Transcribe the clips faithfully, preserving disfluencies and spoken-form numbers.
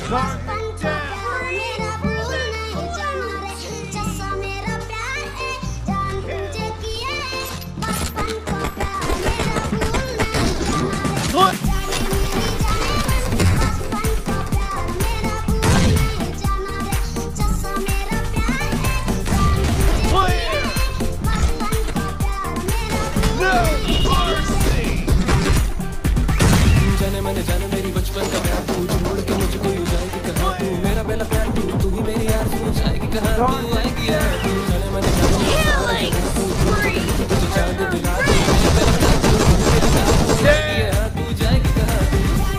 Target down. मेरा भूल नहीं जाना रे, जैसा मेरा प्यार है, जान तुझे किया है, बचपन का प्यार मेरा भूल नहीं जाना रे, जाने मेरी जाने मन, बचपन का प्यार मेरा भूल नहीं जाना रे, जैसा मेरा प्यार है, जान तुझे किया है, बचपन का प्यार मेरा भूल नहीं जाने मन जाने मेरी बचपन का प्यार तू छोड़ के मुझको यूं जाएगी कहाँ तू मेरा पहला प्यार तू तू ही मेरी यार तू जाएगी कहाँ तू आएगी यार तू जाने मन जाने तू तुझे चांद दिला दे तू जाएगी कहाँ तू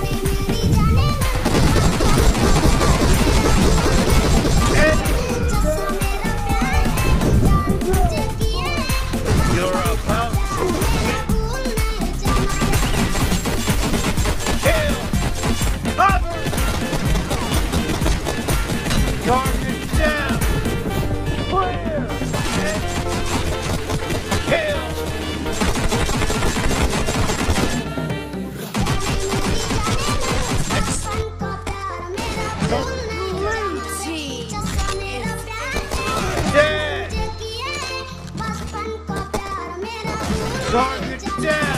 You're about to Up! Target down! Clear! Kill! Dead! Target down!